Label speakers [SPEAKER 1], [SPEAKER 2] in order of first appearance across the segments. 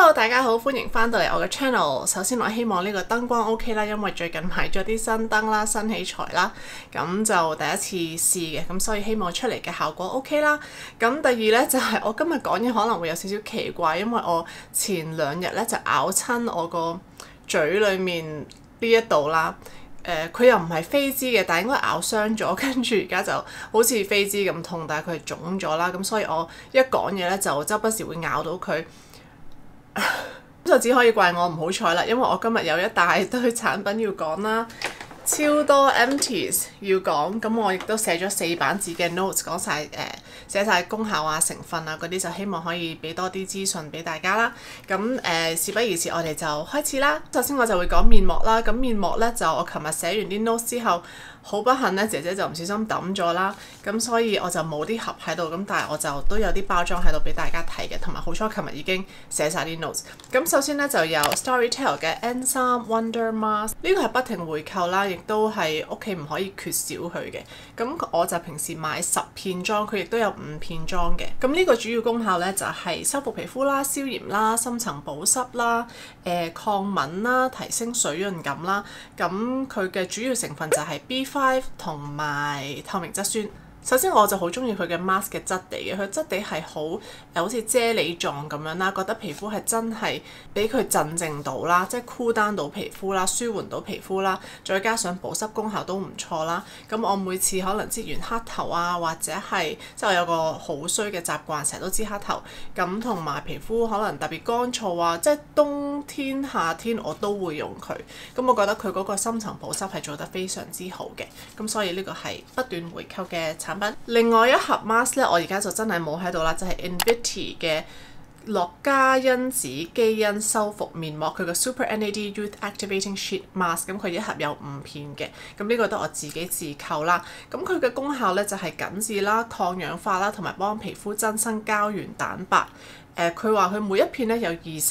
[SPEAKER 1] Hello， 大家好，歡迎翻到嚟我嘅 channel。首先我希望呢個燈光 OK 啦，因為最近買咗啲新燈啦、新器材啦，咁就第一次試嘅，咁所以希望出嚟嘅效果 OK 啦。咁第二呢，就係我今日講嘢可能會有少少奇怪，因為我前2日呢就咬親我個嘴裡面呢一度啦。佢又唔係飛滋嘅，但係應該咬傷咗，跟住而家就好似飛滋咁痛，但係佢係腫咗啦。咁所以我一講嘢呢，就周不時會咬到佢。咁就只可以怪我唔好彩啦，因為我今日有一大堆產品要講啦，超多 empties 要講，咁我亦都寫咗4版紙嘅 notes 講晒寫晒功效啊、成分啊嗰啲，就希望可以俾多啲資訊俾大家啦。咁事不宜遲，我哋就開始啦。首先我就會講面膜啦，咁面膜呢，就我琴日寫完啲 notes 之後，好不幸呢，姐姐就唔小心抌咗啦，咁所以我就冇啲盒喺度，咁但係我就都有啲包裝喺度俾大家睇嘅，同埋好彩琴日已經寫晒啲 notes。咁首先呢，就有 Storytel 嘅 N3 Wonder Mask， 呢個係不停回購啦，亦都係屋企唔可以缺少佢嘅。咁我就平時買10片裝，佢亦都有5片裝嘅。咁呢個主要功效呢，就係修復皮膚啦、消炎啦、深層保濕啦、抗敏啦、提升水潤感啦。咁佢嘅主要成分就係 B5 同埋透明質酸。首先我就好中意佢嘅 mask 嘅質地嘅，佢質地係好似啫喱狀咁樣啦，覺得皮膚係真係俾佢鎮靜到啦，即係 cool down 到皮膚啦，舒緩到皮膚啦，再加上保濕功效都唔錯啦。咁我每次可能擠完黑頭啊，或者係即係我有個好衰嘅習慣，成日都擠黑頭，咁同埋皮膚可能特別乾燥啊，即係冬天夏天我都會用佢。咁我覺得佢嗰個深層保濕係做得非常之好嘅，咁所以呢個係不斷回購嘅產品。另外一盒 mask 咧，我而家就真係冇喺度啦，就係 Inviti 嘅樂嘉因子基因修復面膜，佢個 Super NAD Youth Activating Sheet Mask， 咁佢一盒有5片嘅，咁呢個都我自己自購啦。咁佢嘅功效咧就係緊緻啦、抗氧化啦，同埋幫皮膚增生膠原蛋白。佢話佢每一片咧有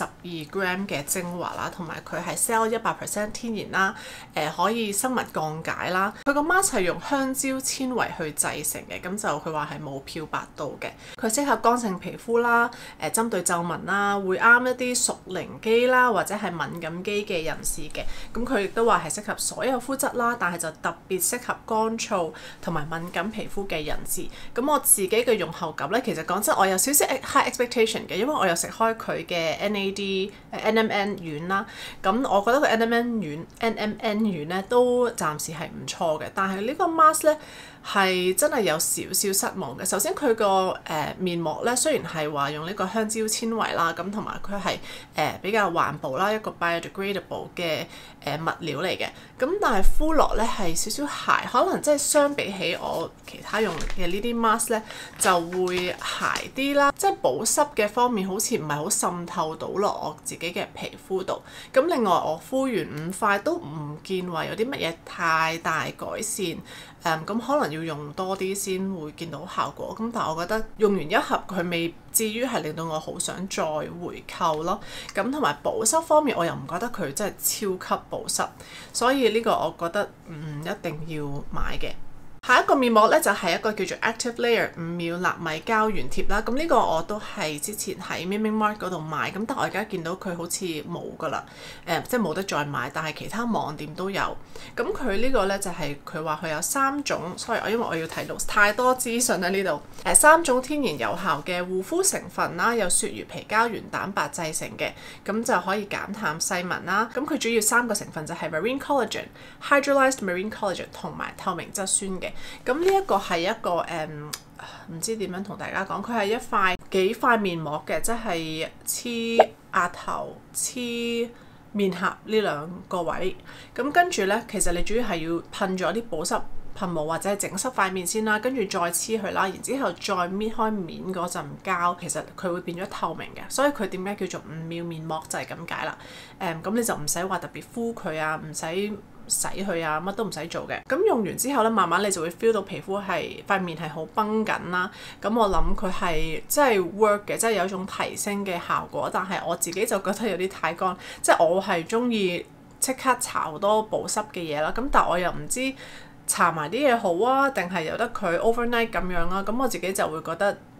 [SPEAKER 1] 22g 嘅精華啦，同埋佢係 Cell 100% 天然啦，可以生物降解啦。佢個 mask 係用香蕉纖維去製成嘅，咁就佢話係冇漂白度嘅。佢適合乾性皮膚啦，針對皺紋啦，會啱一啲屬靈肌啦或者係敏感肌嘅人士嘅。咁佢亦都話係適合所有膚質啦，但係就特別適合乾燥同埋敏感皮膚嘅人士。咁我自己嘅用後感咧，其實講真，我有少少 high expectation 嘅。因為我有食開佢嘅 NMN 丸啦，咁我覺得佢 NMN 丸咧都暫時係唔錯嘅，但係呢個 mask 咧係真係有少少失望嘅。首先佢個面膜咧雖然係話用呢個香蕉纖維啦，咁同埋佢係比較環保啦，一個 biodegradable 嘅物料嚟嘅，咁但係敷落咧係少少鞋，可能即係相比起我其他用嘅呢啲 mask 咧就會鞋啲啦，即係保濕嘅方面好似唔係好滲透到落我自己嘅皮膚度。咁另外我敷完5塊都唔見話有啲乜嘢太大改善，咁可能要用多啲先會見到效果。咁但係我覺得用完一盒佢未至於係令到我好想再回購咯。咁同埋保濕方面我又唔覺得佢真係超級保濕，所以呢個我覺得唔一定要買嘅。下一個面膜咧就係一個叫做 Active Layer 5秒納米膠原貼啦，咁呢個我都係之前喺 MimiMart 嗰度買，咁但我而家見到佢好似冇噶啦，即係冇得再買，但係其他網店都有。咁佢呢個咧就係佢話佢有3種 ，sorry， 因為我要睇到太多資訊喺呢度。3種天然有效嘅護膚成分啦，有鱈魚皮膠原蛋白製成嘅，咁就可以減淡細紋啦。咁佢主要3個成分就係 Marine Collagen、Hydrolyzed Marine Collagen 同埋透明質酸嘅。咁呢一個係一個唔知點樣同大家講，佢係幾塊面膜嘅，即係黐額頭、黐面頰呢2個位。咁跟住呢，其實你主要係要噴咗啲保濕噴霧或者係整濕塊面先啦，跟住再黐佢啦，然之後再搣開面嗰陣膠，其實佢會變咗透明嘅，所以佢點解叫做5秒面膜就係咁解啦。咁你就唔使話特別敷佢啊，唔使洗佢啊，乜都唔使做嘅。咁用完之後咧，慢慢你就會 feel 到皮膚係塊面係好繃緊啦。咁我諗佢係真係 work 嘅，即係有一種提升嘅效果。但係我自己就覺得有啲太乾，即係我係中意即刻搽好多保濕嘅嘢啦。咁但係我又唔知搽埋啲嘢好啊，定係由得佢 overnight 咁樣啊？咁我自己就會覺得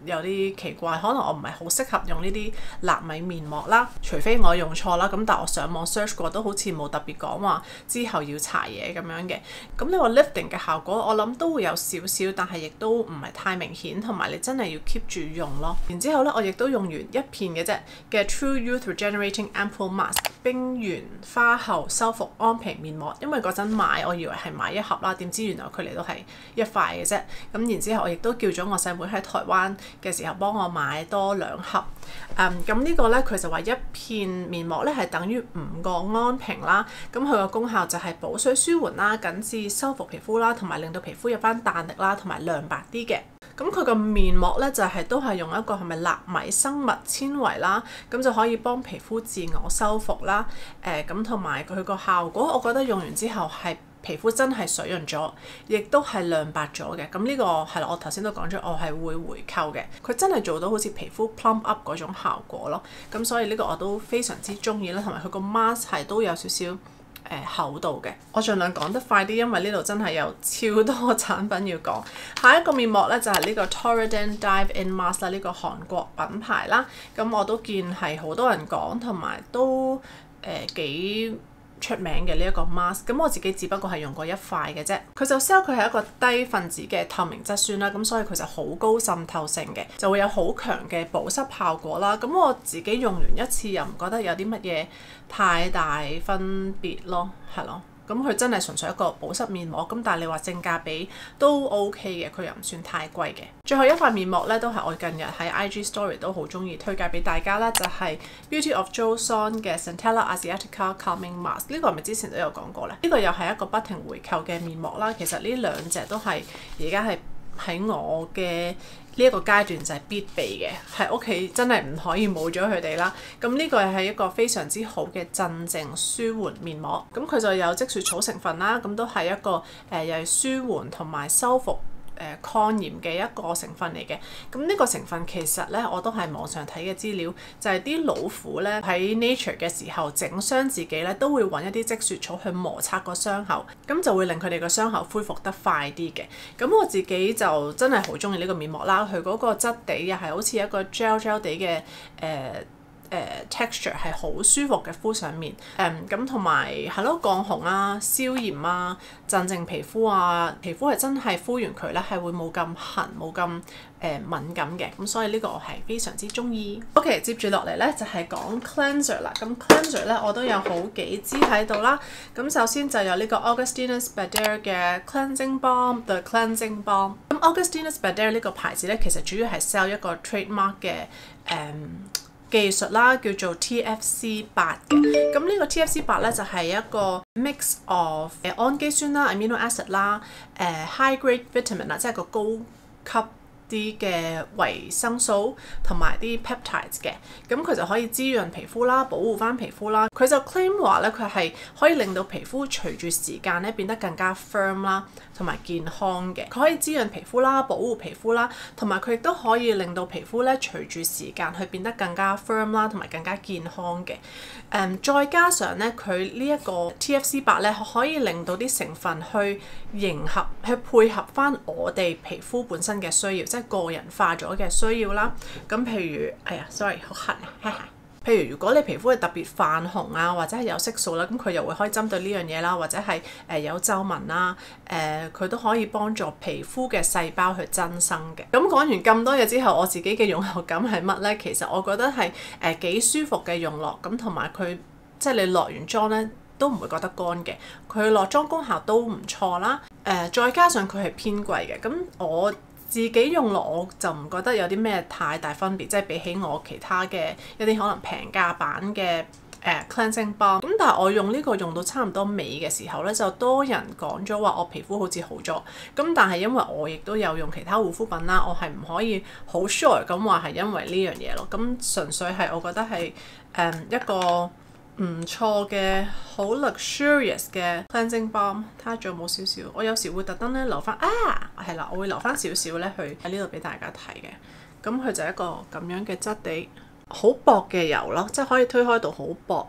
[SPEAKER 1] 有啲奇怪，可能我唔係好適合用呢啲納米面膜啦，除非我用錯啦。咁但係我上網 search 過都好似冇特別講話之後要搽嘢咁樣嘅。咁呢個 lifting 嘅效果我諗都會有少少，但係亦都唔係太明顯，同埋你真係要 keep 住用咯。然之後咧，我亦都用完一片嘅啫嘅 True Youth Regenerating Ampoule Mask 冰原花後修復安皮面膜，因為嗰陣買我以為係買一盒啦，點知原來佢嚟到係一塊嘅啫。咁然之後我亦都叫咗我細妹喺台灣嘅時候幫我買多2盒。咁呢個咧佢就話一片面膜咧係等於5個安瓶啦。咁佢個功效就係補水舒緩啦、緊緻修復皮膚啦，同埋令到皮膚有翻彈力啦，同埋亮白啲嘅。咁佢個面膜咧就都係用一個係咪納米生物纖維啦，咁就可以幫皮膚自我修復啦。咁同埋佢個效果，我覺得用完之後係皮膚真係水潤咗，亦都係亮白咗嘅。咁呢個係啦，我頭先都講咗，我係會回購嘅。佢真係做到好似皮膚 plump up 嗰種效果咯。咁所以呢個我都非常之中意啦，同埋佢個 mask 係都有少少厚度嘅。我盡量講得快啲，因為呢度真係有超多產品要講。下一個面膜咧就係呢個 Toriden Dive In Mask 啦，呢個韓國品牌啦。咁我都見係好多人講，同埋都幾出名嘅呢一個 mask。咁我自己只不過係用過一塊嘅啫。佢就 sell 佢係一個低分子嘅透明質酸啦，咁所以佢就好高滲透性嘅，就會有好強嘅保濕效果啦。咁我自己用完一次又唔覺得有啲乜嘢太大分別咯，係咯。咁佢真係純粹一個保濕面膜，咁但係你話性價比都 OK 嘅，佢又唔算太貴嘅。最後一塊面膜咧，都係我近日喺 IG Story 都好中意推介俾大家啦，就係 Beauty of Joseon 嘅 Centella Asiatica Calming Mask。呢個係咪之前都有講過咧？呢個又係一個不停回購嘅面膜啦。其實呢兩隻都係而家係喺我嘅呢一個階段就係必備嘅，喺屋企真係唔可以冇咗佢哋啦。咁呢個係一個非常之好嘅鎮靜舒緩面膜。咁佢就有積雪草成分啦，咁都係一個又係舒緩同埋修復抗炎嘅一個成分嚟嘅。咁呢個成分其實咧我都係網上睇嘅資料，就係啲老虎咧喺 nature 嘅時候整傷自己咧，都會揾一啲積雪草去摩擦個傷口，咁就會令佢哋個傷口恢復得快啲嘅。咁我自己就真係好中意呢個面膜啦，佢嗰個質地又係好似一個 gel 地嘅texture 係好舒服嘅，敷上面咁同埋係咯，降紅啊、消炎啊、鎮靜皮膚啊，皮膚係真係敷完佢咧係會冇咁痕、冇咁敏感嘅。咁所以呢個我係非常之中意。OK， 接住落嚟咧就係講 cleanser 啦。咁 cleanser 咧我都有好幾支喺度啦。咁首先就有呢個 Augustinus Bader 嘅 Cleansing Balm The Cleansing Balm。咁 Augustinus Bader 呢個牌子咧其實主要係 sell 一個 trademark 嘅技術啦，叫做 TFC8 嘅。咁呢個 TFC8咧就係一個 mix of 氨基酸啦、amino acid 啦、high grade vitamin 啦，即係個高級啲嘅維生素同埋啲 peptides 嘅。咁佢就可以滋潤皮膚啦，保護翻皮膚啦。佢就 claim 話咧，佢係可以令到皮膚隨住時間咧變得更加 firm 啦，同埋健康嘅。佢可以滋潤皮膚啦，保護皮膚啦，同埋佢亦都可以令到皮膚咧隨住時間去變得更加 firm 啦，同埋更加健康嘅。再加上咧，佢呢一個 TFC8咧可以令到啲成分去迎合、去配合翻我哋皮膚本身嘅需要，即係個人化咗嘅需要啦。咁譬如，sorry 好痕啊，譬如如果你皮膚係特別泛紅啊，或者係有色素啦，咁佢又會可以針對呢樣嘢啦，或者係有皺紋啦，佢都可以幫助皮膚嘅細胞去增生嘅。咁講完咁多嘢之後，我自己嘅用後感係乜呢？其實我覺得係幾舒服嘅用落，咁同埋佢即係你落完妝呢都唔會覺得乾嘅，佢落妝功效都唔錯啦。再加上佢係偏貴嘅，咁我自己用落我就唔覺得有啲咩太大分別，即係比起我其他嘅一啲可能平價版嘅cleansing balm。咁但係我用呢個用到差唔多尾嘅時候咧，就多人講咗話我皮膚好似好咗。咁但係因為我亦都有用其他護膚品啦，我係唔可以好 sure 咁話係因為呢樣嘢咯。咁純粹係我覺得係一個唔錯嘅好 luxurious 嘅 cleansing balm。睇下仲有冇少少，我有時會特登咧留翻係啦，我會留翻少少咧去喺呢度俾大家睇嘅。咁佢就係一個咁樣嘅質地，好薄嘅油咯，即係可以推開到好薄，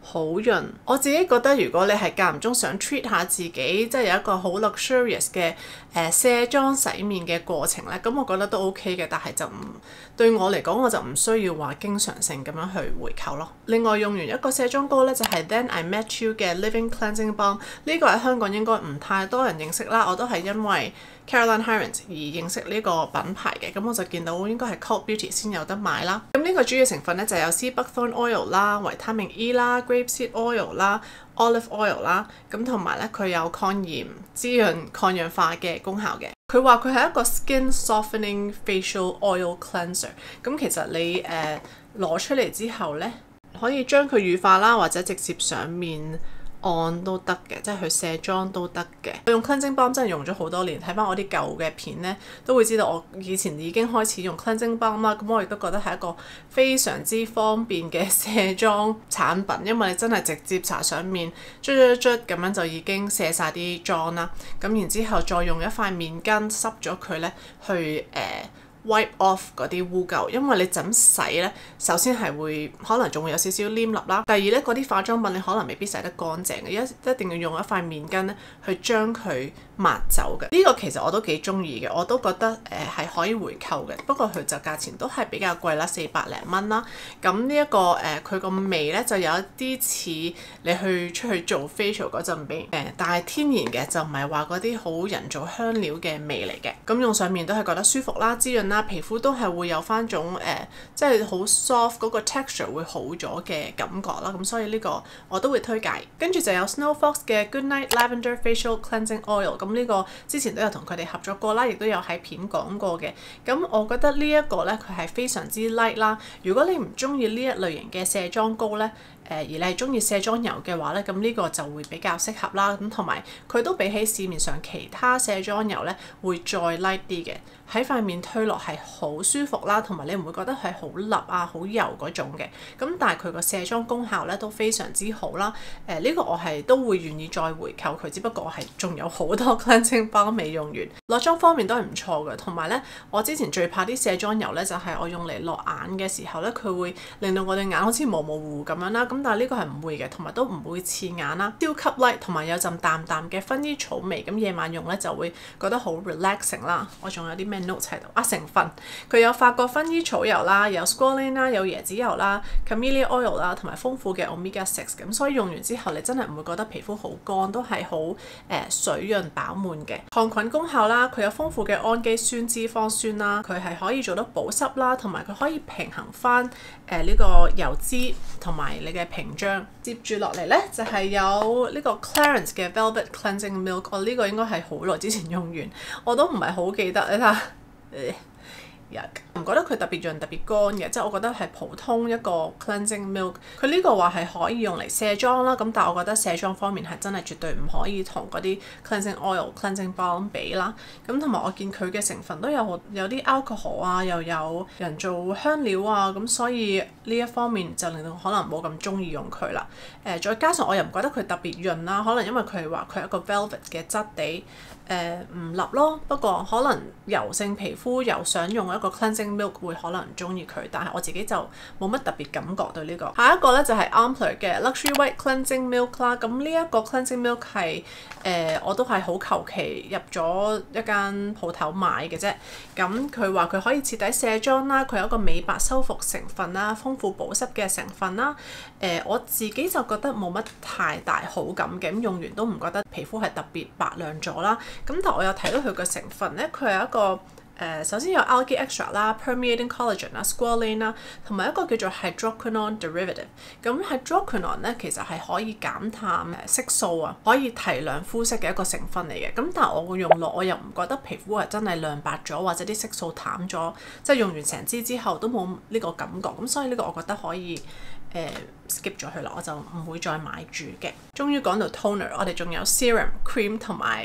[SPEAKER 1] 好潤。我自己覺得如果你係間唔中想 treat 下自己，即係有一個好 luxurious 嘅卸妝洗面嘅過程咧，咁我覺得都 OK 嘅，但係就唔對我嚟講，我就唔需要話經常性咁樣去回購咯。另外用完一個卸妝膏咧，就係 Then I Met You 嘅 Living Cleansing Balm， 呢個喺香港應該唔太多人認識啦，我都係因為 Caroline Hirons 而認識呢個品牌嘅，咁我就見到應該係 Cult Beauty 先有得買啦。咁呢個主要成分咧就有 sea buckthorn oil 啦、維他命 E 啦、grapeseed oil 啦、olive oil 啦，咁同埋咧佢有抗炎、滋潤、抗氧化嘅功效嘅。佢話佢係一個 skin softening facial oil cleanser， 咁其實你攞出嚟之後咧，可以將佢乳化啦，或者直接上面按都得嘅，即係去卸妝都得嘅。我用 cleansing balm 真係用咗好多年，睇翻我啲舊嘅片呢，都會知道我以前已經開始用 cleansing balm 啦。咁我亦都覺得係一個非常之方便嘅卸妝產品，因為你真係直接搽上面，捽咁樣就已經卸晒啲妝啦。咁然之後再用一塊面巾濕咗佢呢，去wipe off 嗰啲污垢，因為你怎洗呢？首先係會可能仲會有少少黏粒啦。第二呢，嗰啲化妝品你可能未必洗得乾淨嘅，一定要用一塊面巾呢去將佢抹走嘅。呢個其實我都幾中意嘅，我都覺得係可以回購嘅。不過佢就價錢都係比較貴啦，400零蚊啦。咁呢一個佢個味呢，就有一啲似你出去做 facial 嗰陣味，但係天然嘅，就唔係話嗰啲好人造香料嘅味嚟嘅。咁用上面都係覺得舒服啦、滋潤啦，皮膚都係會有翻種即係好 soft 嗰個 texture 會好咗嘅感覺啦。咁所以呢個我都會推介。跟住就有 Snow Fox 嘅 Good Night Lavender Facial Cleansing Oil。咁呢個之前都有同佢哋合作過啦，亦都有喺片講過嘅。咁我覺得呢一個呢，佢係非常之 light 啦。如果你唔中意呢一類型嘅卸妝膏呢，而你係中意卸妝油嘅話呢，咁呢個就會比較適合啦。咁同埋佢都比起市面上其他卸妝油呢，會再 light 啲嘅，喺塊面推落係好舒服啦，同埋你唔會覺得係好立啊、好油嗰種嘅。咁但係佢個卸妝功效呢都非常之好啦。呢個我係都會願意再回購佢，只不過我係仲有好多 cleansing balm 未用完。落妝方面都係唔錯嘅，同埋呢，我之前最怕啲卸妝油呢，就係我用嚟落眼嘅時候呢，佢會令到我對眼好似模模糊糊咁樣啦。咁但係呢個係唔會嘅，同埋都唔會刺眼啦。超級 light，同埋有陣淡淡嘅薰衣草味，咁夜晚用呢，就會覺得好 relaxing 啦。我仲有啲咩 notes 喺度啊？成分佢有法國薰衣草油啦，有 squalane 啦，有椰子油啦 ，camellia oil 啦，同埋豐富嘅 omega 6。咁所以用完之後，你真係唔會覺得皮膚好乾，都係好水潤飽滿嘅。抗菌功效啦，佢有豐富嘅氨基酸、脂肪酸啦，佢係可以做到保濕啦，同埋佢可以平衡翻呢個油脂同埋你嘅屏障。接住落嚟呢，就係有呢個 Clarins 嘅 Velvet Cleansing Milk， 我呢個應該係好耐之前用完，我都唔係好記得。你睇下，唔覺得佢特別潤、特別乾嘅，即係我覺得係普通一個 cleansing milk。佢呢個話係可以用嚟卸妝啦，咁但係我覺得卸妝方面係真係絕對唔可以同嗰啲 cleansing oil、cleansing balm 比啦。咁同埋我見佢嘅成分都有啲 alcohol 啊，又有人造香料啊，咁所以呢一方面就令到可能冇咁中意用佢啦。再加上我又唔覺得佢特別潤啦，可能因為佢係話佢係一個 velvet 嘅質地，唔立咯。不過可能油性皮膚又想用一個 cleansing milk 會可能唔中意佢，但係我自己就冇乜特別感覺對呢個。下一個咧就係 Ample 嘅 Luxury White Cleansing Milk 啦。咁呢一個 cleansing milk 係我都係好求其入咗一間鋪頭買嘅啫。咁佢話佢可以徹底卸妝啦，佢有一個美白修復成分啦，豐富保濕嘅成分啦。我自己就覺得冇乜太大好感嘅，咁用完都唔覺得皮膚係特別白亮咗啦。咁但我有睇到佢嘅成分咧，佢係一個首先有 algae extract 啦、permeating collagen 啦、squalane 啦，同埋一個叫做 hydroquinone derivative。咁 hydroquinone 咧其實係可以減淡色素啊，可以提亮膚色嘅一個成分嚟嘅。咁但係我會用落，我又唔覺得皮膚係真係亮白咗，或者啲色素淡咗，即係用完成支之後都冇呢個感覺。咁所以呢個我覺得可以skip 咗佢啦，我就唔會再買住嘅。終於講到 toner， 我哋仲有 serum、cream 同埋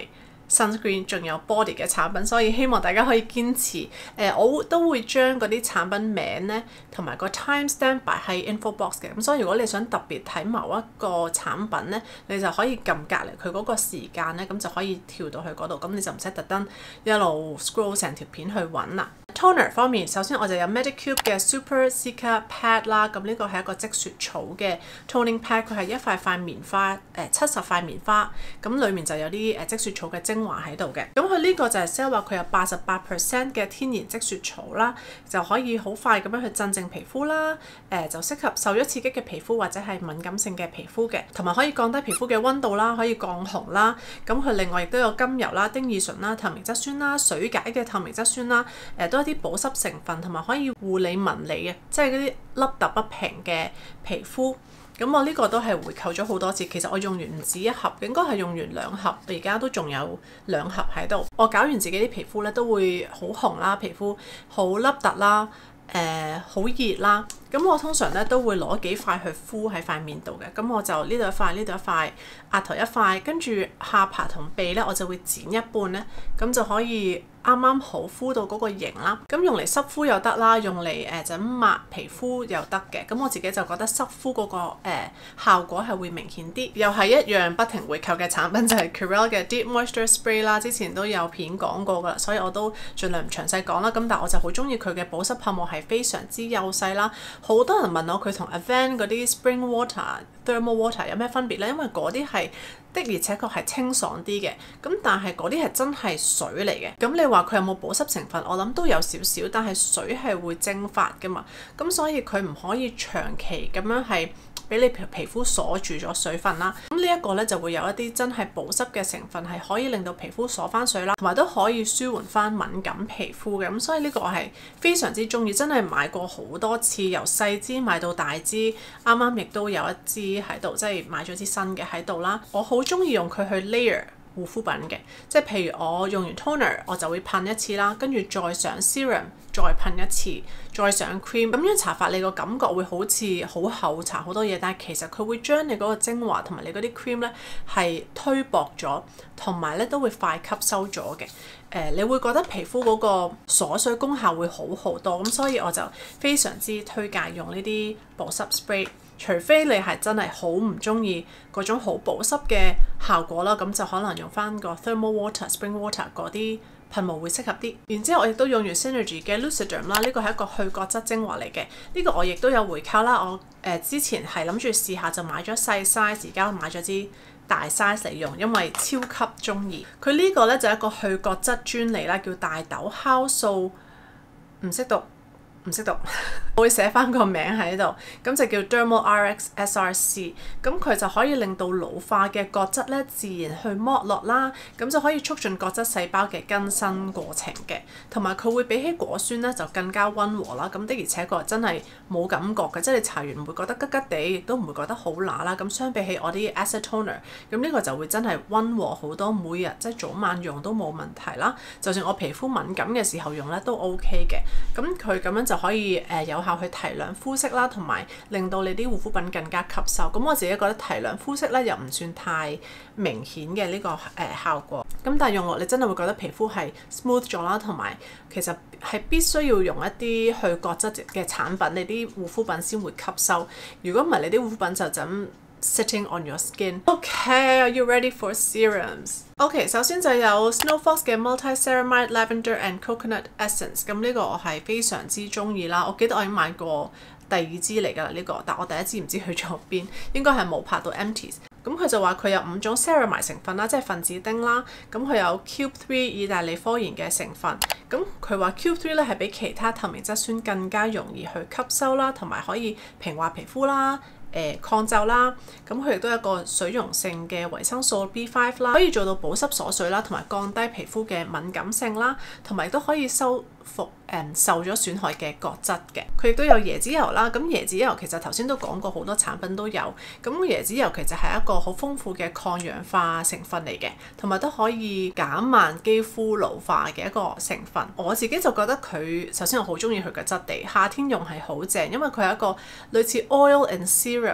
[SPEAKER 1] sunscreen 仲有 body 嘅產品，所以希望大家可以堅持。我都會將嗰啲產品名咧同埋個 timestamp 擺喺 info box 嘅，咁所以如果你想特別睇某一個產品咧，你就可以撳隔離佢嗰個時間咧，咁就可以跳到去嗰度，咁你就唔使特登一路 scroll 成條片去揾啦。Toner 方面，首先我就有 Medicube 嘅 Super Cica Pad 啦，咁呢個係一個積雪草嘅 toning pad， 佢係一塊棉花，70塊棉花，咁裡面就有啲積雪草嘅精華喺度嘅。咁佢呢個就係 sell 話佢有88% 嘅天然積雪草啦，就可以好快咁樣去鎮靜皮膚啦，就適合受咗刺激嘅皮膚或者係敏感性嘅皮膚嘅，同埋可以降低皮膚嘅溫度啦，可以降紅啦。咁佢另外亦都有甘油啦、丁二醇啦、透明質酸啦、水解嘅透明質酸啦，都係啲保濕成分，同埋可以護理紋理嘅，即係嗰啲凹凸不平嘅皮膚。咁我呢個都係回購咗好多次，其實我用完唔止一盒，應該係用完2盒，而家都仲有2盒喺度。我搞完自己啲皮膚咧，都會好紅啦，皮膚好凹凸啦，好熱啦。咁我通常咧都會攞幾塊去敷喺塊面度嘅，咁我就呢度一塊，呢度一塊，額頭一塊，跟住下巴同鼻咧我就會剪一半咧，咁就可以啱啱好敷到嗰個型啦。咁用嚟濕敷又得啦，用嚟就咁抹皮膚又得嘅。咁我自己就覺得濕敷嗰個效果係會明顯啲。又係一樣不停回購嘅產品就係 Curel 嘅 Deep Moisture Spray 啦，之前都有片講過噶啦，所以我都盡量唔詳細講啦。咁但係我就好中意佢嘅保濕泡沫係非常之幼細啦。好多人問我佢同 Avène 嗰啲 Spring Water、Thermal Water 有咩分別咧？因為嗰啲係的而且確係清爽啲嘅，咁但係嗰啲係真係水嚟嘅。咁你話佢有冇保濕成分？我諗都有少少，但係水係會蒸發噶嘛，咁所以佢唔可以長期咁樣係俾你皮膚鎖住咗水分啦。咁呢一個咧就會有一啲真係保濕嘅成分，係可以令到皮膚鎖翻水啦，同埋都可以舒緩翻敏感皮膚嘅。咁所以呢個我係非常之中意，真係買過好多次，由細支買到大支，啱啱亦都有一支喺度，即係買咗支新嘅喺度啦。我好中意用佢去 layer護膚品嘅，即係譬如我用完 toner 我就會噴一次啦，跟住再上 serum 再噴一次，再上 cream，咁樣搽法你個感覺會好似好厚搽好多嘢，但係其實佢會將你嗰個精華同埋你嗰啲 cream 咧係推薄咗，同埋咧都會快吸收咗嘅。你會覺得皮膚嗰個鎖水功效會好好多，咁所以我就非常之推介用呢啲保濕 spray。除非你係真係好唔中意嗰種好保濕嘅效果啦，咁就可能用翻個 Thermal Water、Spring Water 嗰啲噴霧會適合啲。然之後我亦都用完 Synergy 嘅 Luciderm 啦，呢個係一個去角質精華嚟嘅。呢個我亦都有回購啦，我之前係諗住試下就買咗細 size， 而家買咗支大 size 嚟用，因為超級中意。佢呢個咧就係一個去角質專利啦，叫大豆酵素，唔識讀。我會寫翻個名喺度，咁就叫 Dermal RX SRC， 咁佢就可以令到老化嘅角質咧自然去剝落啦，咁就可以促進角質細胞嘅更新過程嘅，同埋佢會比起果酸咧就更加溫和啦，咁的而且確真係冇感覺嘅，即係你搽完唔會覺得吉吉地，亦都唔會覺得好乸啦，咁相比起我啲 acid toner， 咁呢個就會真係溫和好多，每日即係早晚用都冇問題啦，就算我皮膚敏感嘅時候用咧都 OK 嘅，咁佢咁樣就可以有效去提亮膚色啦，同埋令到你啲護膚品更加吸收。咁我自己覺得提亮膚色咧又唔算太明顯嘅呢個效果。咁但係用落你真係會覺得皮膚係 smooth 咗啦，同埋其實係必須要用一啲去角質嘅產品，你啲護膚品先會吸收。如果唔係，你啲護膚品就咁 sitting on your skin. Okay, are you ready for serums? OK， 首先就有 Snowfox 嘅 Multi-Ceramide Lavender and Coconut Essence， 咁呢個我係非常之中意啦。我記得我已經買過第2支嚟㗎啦呢個，但我第1支唔知去咗邊，應該係冇拍到 empties。咁佢就話佢有5種 ceramide 成分啦，即係分子丁啦。咁佢有 Cube 3意大利科研嘅成分。咁佢話 Cube 3咧係比其他透明質酸更加容易去吸收啦，同埋可以平滑皮膚啦。抗皺啦，咁佢亦都有一個水溶性嘅維生素 B5 啦，可以做到保濕鎖水啦，同埋降低皮膚嘅敏感性啦，同埋都可以修復受咗損害嘅角質嘅。佢亦都有椰子油啦，咁椰子油其實頭先都講過好多產品都有，咁椰子油其實係一個好豐富嘅抗氧化成分嚟嘅，同埋都可以減慢肌膚老化嘅一個成分。我自己就覺得佢首先我好中意佢嘅質地，夏天用係好正，因為佢係一個類似 oil and serum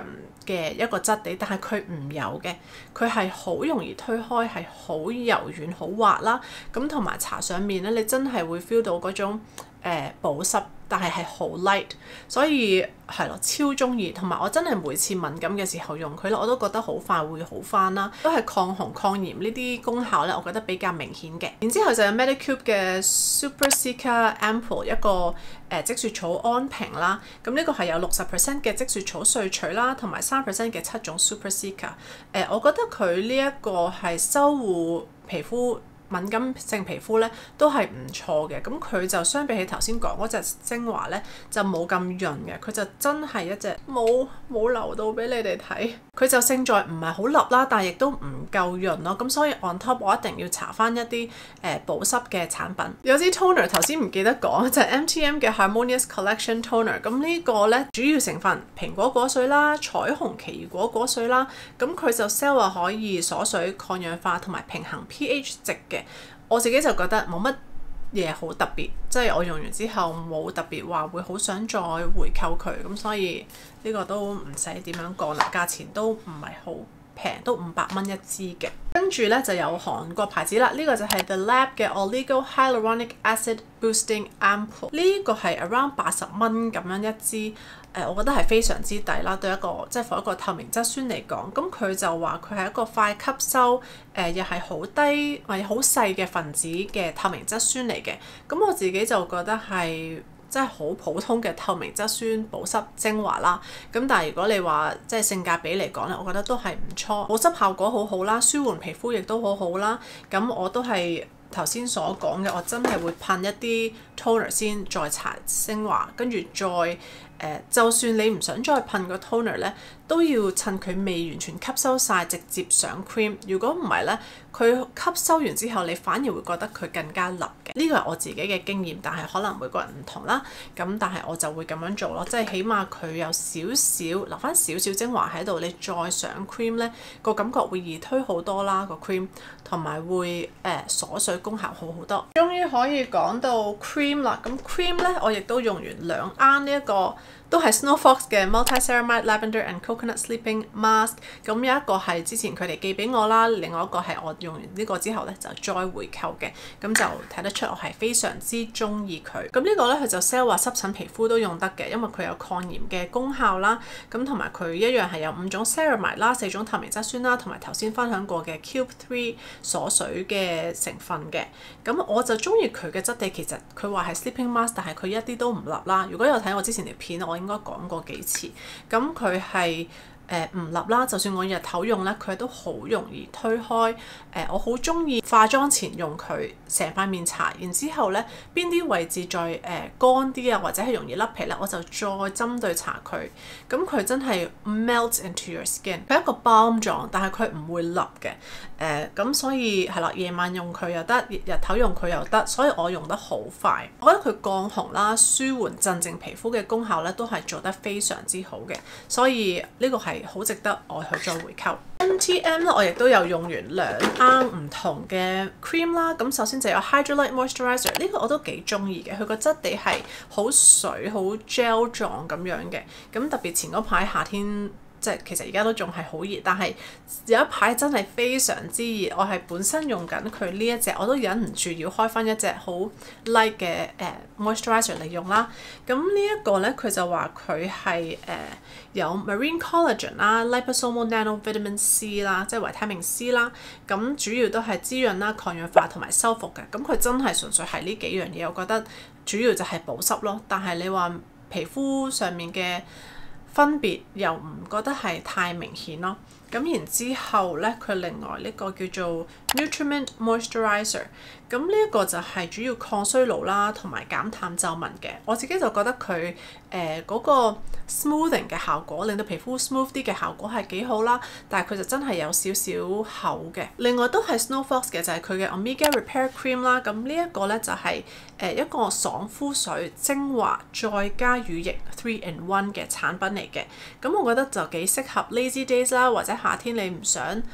[SPEAKER 1] 嘅一個質地，但係佢唔有嘅，佢係好容易推開，係好柔軟、好滑啦。咁同埋搽上面咧，你真係會 feel 到嗰種保濕，但係好 light， 所以係咯，超中意。同埋我真係每次敏感嘅時候用佢咧，我都覺得好快會好翻啦，都係抗紅抗炎呢啲功效咧，我覺得比較明顯嘅。然之後就有 Medicube 嘅 Super Cica Ampoule 一個積雪草安瓶啦，咁呢個係有60% 嘅積雪草萃取啦，同埋3% 嘅7種 Super Cica。我覺得佢呢一個係修護皮膚敏感性皮膚咧都係唔錯嘅，咁佢就相比起頭先講嗰隻精華咧就冇咁潤嘅，佢就真係一隻冇流到俾你哋睇，佢就勝在唔係好立啦，但係亦都唔夠潤咯，咁所以 on top 我一定要搽翻一啲保濕嘅產品。有支 toner 頭先唔記得講就係 MTM 嘅 Harmonious Collection Toner， 咁呢個咧主要成分蘋果果水啦、彩虹奇異果果水啦，咁佢就 sell 話可以鎖水、抗氧化同埋平衡 pH 值嘅。我自己就覺得冇乜嘢好特別，即係我用完之後冇特別話會好想再回購佢，咁所以呢個都唔使點樣講啦，價錢都唔係好平，都500蚊一支嘅。跟住咧就有韓國牌子啦，呢個就係 The Lab 嘅 Oligo Hyaluronic Acid Boosting Ampoule， 呢個係 around 80蚊咁樣一支。我覺得係非常之抵啦，對一個即係for一個透明質酸嚟講，咁佢就話佢係一個快吸收，又係好低或者好細嘅分子嘅透明質酸嚟嘅。咁我自己就覺得係即係好普通嘅透明質酸保濕精華啦。咁但係如果你話即係性價比嚟講咧，我覺得都係唔錯，保濕效果好好啦，舒緩皮膚亦都好好啦。咁我都係頭先所講嘅，我真係會噴一啲 toner 先，再搽精華，跟住再就算你唔想再噴個 toner 咧，都要趁佢未完全吸收晒，直接上 cream。如果唔係咧，佢吸收完之後，你反而會覺得佢更加立嘅。呢個係我自己嘅經驗，但係可能每個人唔同啦。咁但係我就會咁樣做咯，即係起碼佢有少少留翻少少精華喺度，你再上 cream 咧，個感覺會易推好多啦，個 cream 同埋會鎖水功效好好多。終於可以講到 cream 啦，咁 cream 咧我亦都用完2盎呢一個。都係 Snowfox 嘅 Multi-Ceramide Lavender and Coconut Sleeping Mask， 咁有一個係之前佢哋寄俾我啦，另外一個係我用完呢個之後咧就再回購嘅，咁就睇得出我係非常之中意佢。咁呢個咧佢就 sell 話濕疹皮膚都用得嘅，因為佢有抗炎嘅功效啦，咁同埋佢一樣係有5種 ceramide 啦、4種透明質酸啦，同埋頭先分享過嘅 Cube 3鎖水嘅成分嘅。咁我就中意佢嘅質地，其實佢話係 Sleeping Mask， 但係佢一啲都唔立啦。如果有睇我之前條片，我應該講過幾次，咁佢係唔立啦，就算我日頭用咧，佢都好容易推開。我好中意化妝前用佢成塊面搽，然之後咧邊啲位置再乾啲啊，或者係容易甩皮咧，我就再針對搽佢。咁佢真係 melt into your skin， 佢係一個 balm 狀，但係佢唔會立嘅。咁所以係啦，夜晚用佢又得，日頭用佢又得，所以我用得好快。我覺得佢降紅啦、舒緩鎮靜皮膚嘅功效咧，都係做得非常之好嘅，所以呢個係好值得我去再回購。MTM 咧，我亦都有用完2盎唔同嘅 cream 啦。咁首先就有 Hydrolite Moisturizer， 呢個我都幾中意嘅，佢個質地係好水、好 gel 狀咁樣嘅。咁特別前嗰排夏天。即係其實而家都仲係好熱，但係有一排真係非常之熱。我係本身用緊佢呢一隻，我都忍唔住要開翻一隻好 light 嘅moisturizer 嚟用啦。咁呢一個咧，佢就話佢係有 marine collagen 啦、liposomal nano vitamin C 啦，即係維他命 C 啦。咁主要都係滋潤啦、抗氧化同埋修復嘅。咁佢真係純粹係呢幾樣嘢，我覺得主要就係保濕咯。但係你話皮膚上面嘅分別又唔覺得係太明顯咯。咁然之後咧，佢另外呢個叫做 Nutriment Moisturizer， 咁呢一個就係主要抗衰老啦，同埋減淡皺紋嘅。我自己就覺得佢嗰個 smoothing 嘅效果，令到皮膚 smooth 啲嘅效果係幾好啦。但係佢就真係有少少厚嘅。另外都係 Snowfox 嘅就係佢嘅 Omega Repair Cream 啦。咁呢一個咧就係一個爽膚水精華再加乳液 3-in-1 嘅產品嚟嘅。咁我覺得就幾適合 lazy days 啦，或者夏天你唔想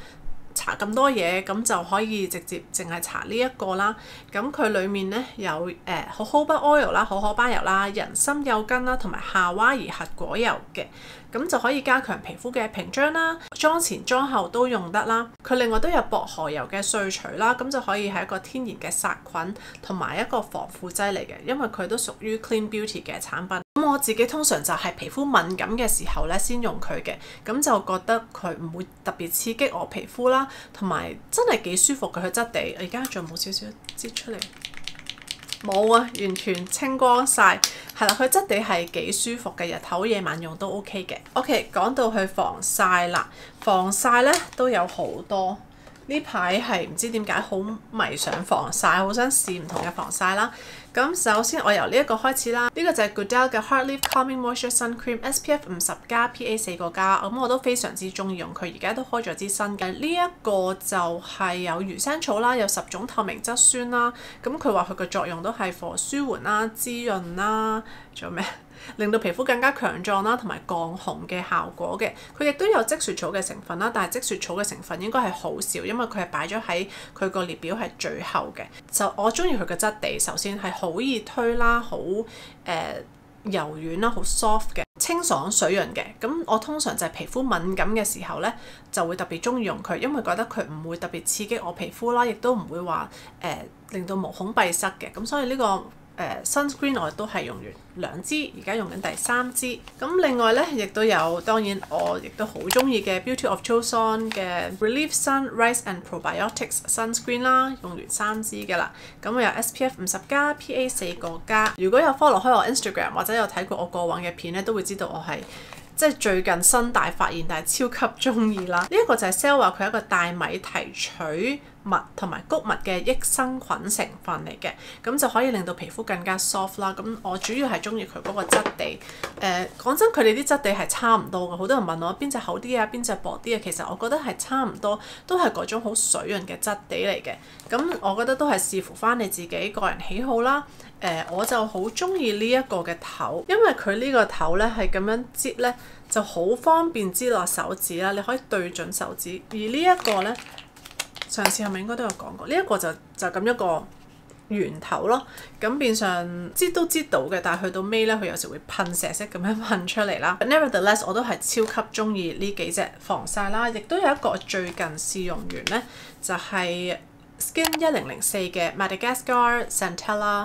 [SPEAKER 1] 搽咁多嘢，咁就可以直接淨係搽呢一個啦。咁佢裡面呢有jojoba oil 啦、可可巴油啦、人參幼根啦，同埋夏威夷核果油嘅，咁就可以加強皮膚嘅屏障啦，妝前妝後都用得啦。佢另外都有薄荷油嘅萃取啦，咁就可以係一個天然嘅殺菌同埋一個防腐劑嚟嘅，因為佢都屬於 Clean Beauty 嘅產品。咁我自己通常就係皮膚敏感嘅時候咧先用佢嘅，咁就覺得佢唔會特別刺激我皮膚啦，同埋真係幾舒服嘅佢質地。而家仲冇少少擠出嚟，冇啊，完全清光晒。係啦，佢質地係幾舒服嘅，日頭夜晚用都 OK 嘅。OK， 講到去防曬啦，防曬咧都有好多。呢排係唔知點解好迷上防曬，好想試唔同嘅防曬啦。咁首先我由呢一個開始啦，呢個就係 Goodell 嘅 Heartleaf Calming Moisture Sun Cream SPF 50+PA 4+，咁我都非常之中意用佢，而家都開咗支新嘅。呢一個就係有魚腥草啦，有10種透明質酸啦，咁佢話佢嘅作用都係舒緩啦、滋潤啦，仲有咩？令到皮膚更加強壯啦，同埋降紅嘅效果嘅。佢亦都有積雪草嘅成分啦，但係積雪草嘅成分應該係好少，因為佢係擺咗喺佢個列表係最後嘅。就我中意佢嘅質地，首先係好易推啦，好柔軟啦，好 soft 嘅，清爽水潤嘅。咁我通常就係皮膚敏感嘅時候呢，就會特別中意用佢，因為覺得佢唔會特別刺激我皮膚啦，亦都唔會話令到毛孔閉塞嘅。咁所以呢個sunscreen 我都係用完2支，而家用緊第3支。咁另外咧，亦都有，當然我亦都好中意嘅 Beauty of Joseon 嘅 Relief Sun Rice and Probiotics Sunscreen 啦，用完3支㗎啦。咁我有 SPF 50+PA 4+。如果有 follow 開我 Instagram 或者有睇過我過往嘅片咧，都會知道我係即係最近新大發現，但係超級中意啦。呢一個就係 Sale 話佢係一個大米提取物同埋穀物嘅益生菌成分嚟嘅，咁就可以令到皮膚更加 soft 啦。咁我主要係中意佢嗰個質地。講真，佢哋啲質地係差唔多嘅。好多人問我邊隻厚啲啊，邊隻薄啲啊，其實我覺得係差唔多，都係嗰種好水潤嘅質地嚟嘅。咁我覺得都係視乎翻你自己個人喜好啦。我就好中意呢一個嘅頭，因為佢呢個頭咧係咁樣擠咧，就好方便擠落手指啦。你可以對準手指，而呢一個咧，上次係咪應該都有講過？呢一個就咁一個圓頭咯，咁變相擠都擠到嘅，但係去到尾咧，佢有時會噴射式咁樣噴出嚟啦。But nevertheless， 我都係超級中意呢幾隻防曬啦，亦都有一個最近試用完咧，就係 Skin 1004嘅 Madagascar Centella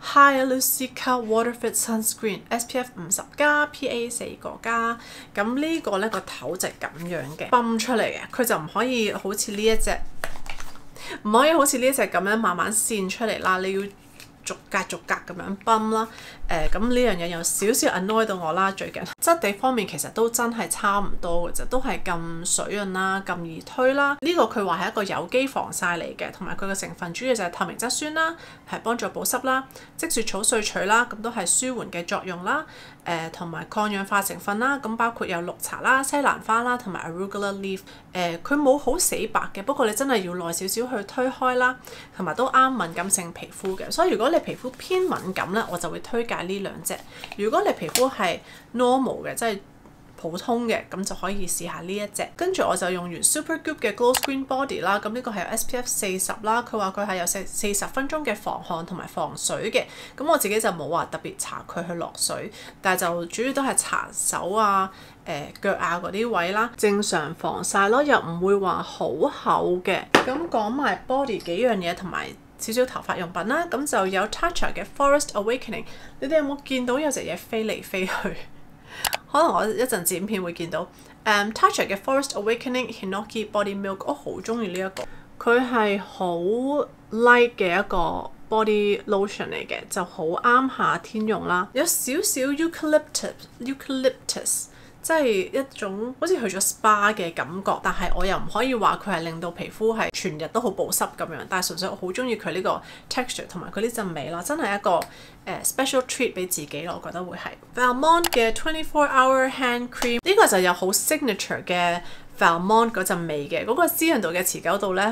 [SPEAKER 1] Hyaluronic Waterfit Sunscreen SPF 50+PA 4+。咁呢個咧個頭就係咁樣嘅，泵出嚟嘅，佢就唔可以好似呢一隻。唔可以好似呢隻咁樣慢慢線出嚟啦，你要逐格咁樣泵啦。咁呢樣嘢有少少 annoy 到我啦。最近質地方面其實都真係差唔多嘅啫，都係咁水潤啦，咁易推啦。呢個佢話係一個有機防曬嚟嘅，同埋佢嘅成分主要就係透明質酸啦，係幫助保濕啦，積雪草萃取啦，咁都係舒緩嘅作用啦。同埋抗氧化成分啦，咁包括有綠茶啦、西蘭花啦，同埋 arugula leaf。佢冇好死白嘅，不過你真係要耐少少去推開啦，同埋都啱敏感性皮膚嘅。所以如果你皮膚偏敏感咧，我就會推介呢兩隻。如果你皮膚係 normal 嘅，即係普通嘅，咁就可以試下呢一隻。跟住我就用完 Supergoop 嘅 Glow Screen Body 啦，咁呢個係有 SPF 40啦，佢話佢係有40分鐘嘅防汗同埋防水嘅。咁我自己就冇話特別搽佢去落水，但係就主要都係搽手啊、腳啊嗰啲位啦，正常防曬咯，又唔會話好厚嘅。咁講埋 body 幾樣嘢同埋少少頭髮用品啦，咁就有 Tatcha 嘅 Forest Awakening。你哋有冇見到有隻嘢飛嚟飛去？可能我一陣剪片會見到。Tatcha 嘅 Forest Awakening Hinoki Body Milk， 我好中意呢一個，佢係好 light 嘅一個 body lotion 嚟嘅，就好啱夏天用啦。有少少 eucalyptus， 即係一種好似去咗 spa 嘅感覺，但係我又唔可以話佢係令到皮膚係全日都好保濕咁樣，但係純粹我好中意佢呢個 texture 同埋佢呢陣味啦，真係一個special treat 俾自己咯，我覺得會係。Valmont 嘅 24-hour hand cream 呢個就有好 signature 嘅 Valmont 嗰陣味嘅，嗰個滋潤度嘅持久度咧，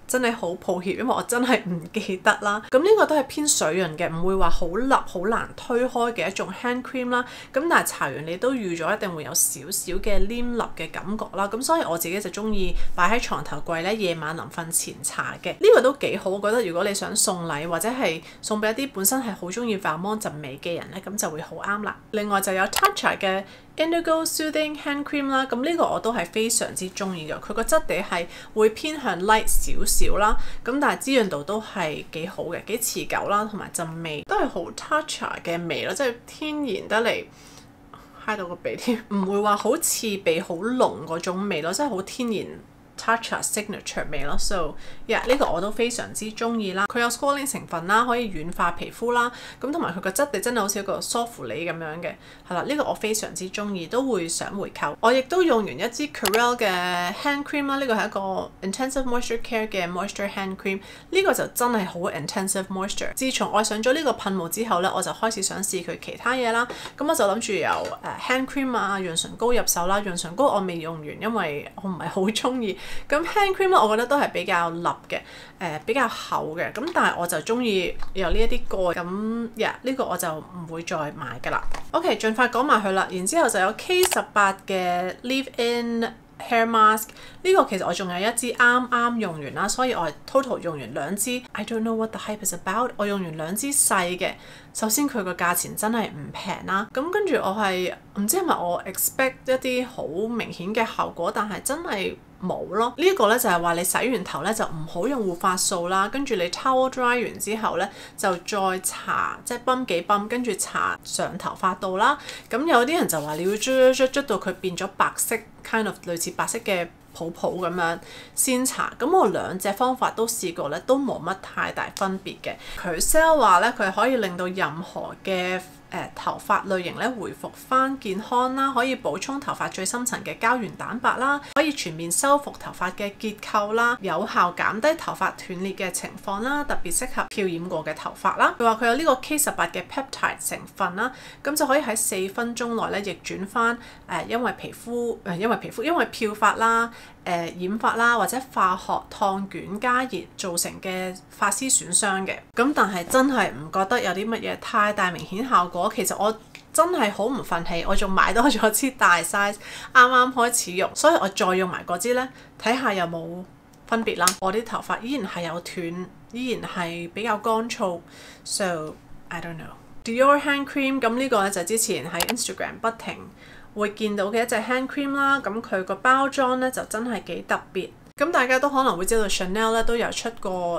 [SPEAKER 1] 真係好抱歉，因為我真係唔記得啦。咁呢個都係偏水潤嘅，唔會話好笠好難推開嘅一種 hand cream 啦。咁但係搽完你都預咗一定會有少少嘅黏笠嘅感覺啦。咁所以我自己就中意擺喺床頭櫃咧，夜晚臨瞓前搽嘅。呢個都幾好，我覺得如果你想送禮或者係送俾一啲本身係好中意 Valmont 陣味嘅人咧，咁就會好啱啦。另外就有 Tatcha 嘅 Indigo Soothing Hand Cream 啦，咁呢個我都係非常之中意嘅。佢個質地係會偏向 light 少少啦，咁但係滋潤度都係幾好嘅，幾持久啦，同埋陣味都係好 Tatcha 嘅味咯，即係天然得嚟，揩到個鼻添，唔會話好刺鼻好濃嗰種味咯，即係好天然。Tatcha signature 味咯 ，so yeah 呢個我都非常之中意啦。佢有 squalene 成分啦，可以軟化皮膚啦。咁同埋佢個質地真係好似一個梳乎梨咁樣嘅，係啦，呢個我非常之中意，都會想回購。我亦都用完一支 Curel 嘅 hand cream 啦，呢個係一個 intensive moisture care 嘅 moisture hand cream，呢個就真係好 intensive moisture。自從愛上咗呢個噴霧之後咧，我就開始想試佢其他嘢啦。咁我就諗住由hand cream 啊、潤唇膏入手啦。潤唇膏我未用完，因為我唔係好中意。咁 hand cream 咧，我覺得都係比較笠嘅，比較厚嘅。咁但係我就中意有呢一啲蓋。咁呢個我就唔會再買㗎啦。OK， 盡快講埋佢啦。然之後就有 K18 嘅 Leave-In Hair Mask， 呢個其實我仲有一支啱啱用完啦，所以我係 total 用完兩支。I don't know what the hype is about。我用完兩支細嘅，首先佢個價錢真係唔平啦。咁跟住我係唔知係咪我 expect 一啲好明顯嘅效果，但係真係冇咯。呢一個咧就係話你洗完頭咧就唔好用護髮素啦，跟住你 towel dry 完之後咧就再搽，即係泵幾泵，跟住搽上頭髮度啦。咁有啲人就話你要捽到佢變咗白色 ，kind of 類似白色嘅泡泡咁樣先搽。咁我兩隻方法都試過咧，都冇乜太大分別嘅。佢 sell 話咧，佢可以令到任何嘅頭髮類型咧回復翻健康啦，可以補充頭髮最深層嘅膠原蛋白啦，可以全面修復頭髮嘅結構啦，有效減低頭髮斷裂嘅情況啦，特別適合漂染過嘅頭髮啦。佢話佢有呢個 K18 嘅 peptide 成分啦，咁就可以喺4分鐘內咧逆轉翻因為漂髮啦、染髮啦或者化學燙捲加熱造成嘅髮絲損傷嘅。咁但係真係唔覺得有啲乜嘢太大明顯效果。其實我真係好唔忿氣，我仲買多咗支大 size， 啱啱開始用，所以我再用埋嗰支呢，睇下有冇分別啦。我啲頭髮依然係有斷，依然係比較乾燥 ，so I don't know。Dior hand cream， 咁呢個咧就之前喺 Instagram 不停會見到嘅一隻 hand cream 啦，咁佢個包裝咧就真係幾特別。咁大家都可能會知道 Chanel 咧都有出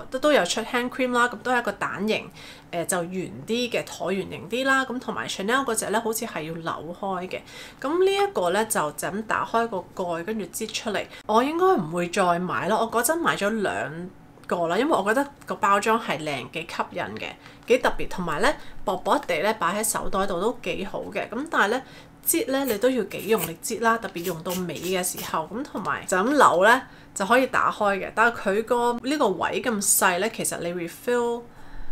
[SPEAKER 1] hand cream 啦，咁都係一個蛋形，就圓啲嘅橢圓形啲啦。咁同埋 Chanel 嗰隻咧好似係要扭開嘅。咁呢一個咧就咁打開個蓋，跟住擠出嚟。我應該唔會再買咯。我嗰陣買咗2個啦，因為我覺得個包裝係靚，幾吸引嘅，幾特別，同埋咧薄薄地咧擺喺手袋度都幾好嘅。咁但係咧擠咧你都要幾用力擠啦，特別用到尾嘅時候。咁同埋就咁扭咧就可以打開嘅，但係佢個呢個位咁細咧，其實你 refill，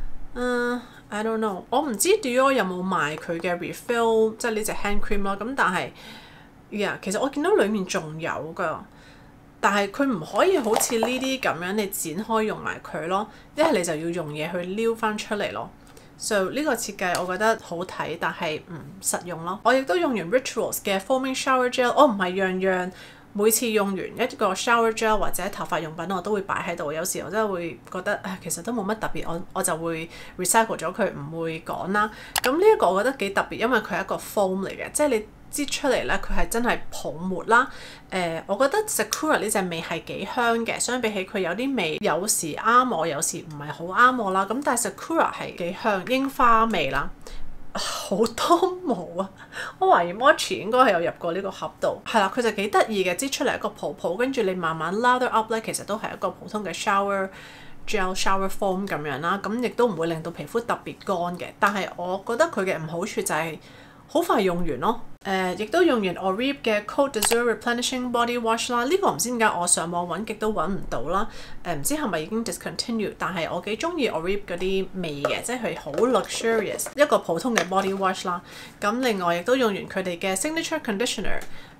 [SPEAKER 1] I don't know， 我唔知 Dior 有冇賣佢嘅 refill， 即係呢隻 hand cream 咯。咁但係其實我見到裡面仲有㗎，但係佢唔可以好似呢啲咁樣你展開用埋佢咯，一係你就要用嘢去撩翻出嚟咯。So 呢個設計我覺得好睇，但係唔實用咯。我亦都用完 Rituals 嘅 Foaming Shower Gel， 我唔係樣樣每次用完一個 shower gel 或者頭髮用品我都會擺喺度，有時我真係會覺得其實都冇乜特別，我就會 recycle 咗佢，唔會趕啦。咁呢一個我覺得幾特別，因為佢係一個 foam 嚟嘅，即係你擠出嚟咧，佢係真係泡沫啦。我覺得 Sakura 呢隻味係幾香嘅，相比起佢有啲味有時啱我，有時唔係好啱我啦。咁但係 Sakura 係幾香，櫻花味啦。好多毛啊！我懷疑 Mochi 應該係有入過呢個盒度，係啦，佢就幾得意嘅，擠出嚟一個泡泡，跟住你慢慢 lather up 咧，其實都係一個普通嘅 shower gel、shower foam 咁樣啦，咁亦都唔會令到皮膚特別乾嘅。但係我覺得佢嘅唔好處就係好快用完咯。亦都用完 Orib 嘅 Côte d'Azur Replenishing Body Wash 啦，呢個唔知點解我上網揾極都揾唔到啦。唔知係咪已經 discontinue， 但係我幾中意 Orib 嗰啲味嘅，即係佢好 luxurious 一個普通嘅 body wash 啦。咁另外亦都用完佢哋嘅 Signature Conditioner，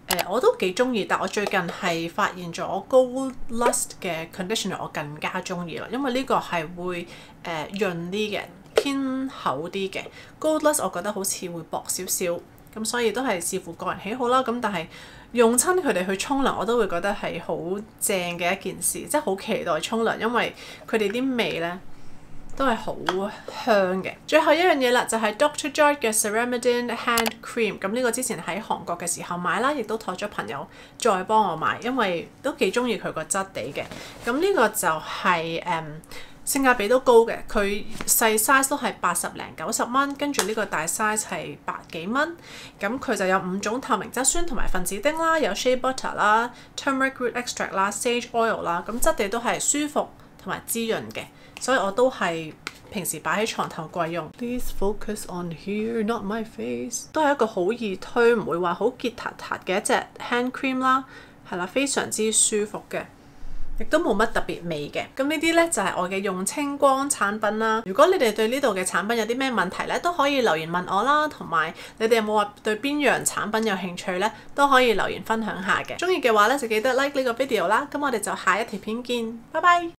[SPEAKER 1] 我都幾中意，但我最近係發現咗 Gold Lust 嘅 conditioner 我更加中意啦，因為呢個係會潤啲嘅，偏厚啲嘅。Gold Lust 我覺得好似會薄少少，咁所以都係視乎個人喜好啦。咁但係用親佢哋去沖涼，我都會覺得係好正嘅一件事，即係好期待沖涼，因為佢哋啲味呢都係好香嘅。最後一樣嘢啦，就係 Dr. Jart 嘅 Ceramidin Hand Cream。咁呢個之前喺韓國嘅時候買啦，亦都託咗朋友再幫我買，因為都幾中意佢個質地嘅。咁呢個就係性價比都高嘅，佢細 size 都係80零90蚊，跟住呢個大 size 係100幾蚊。咁佢就有5種透明質酸同埋分子丁啦，有 shea butter 啦、turmeric root extract 啦、sage oil 啦，咁質地都係舒服同埋滋潤嘅，所以我都係平時擺喺床頭櫃用。Please focus on here, not my face。都係一個好易推，唔會話好結撻撻嘅一隻 hand cream 啦，係啦，非常之舒服嘅。亦都冇乜特別味嘅，咁呢啲呢，就係我嘅用清光產品啦。如果你哋對呢度嘅產品有啲咩問題呢，都可以留言問我啦。同埋你哋有冇話對邊樣產品有興趣呢，都可以留言分享下嘅。中意嘅話呢，就記得 like 呢個 video 啦。咁我哋就下一條片見，拜拜。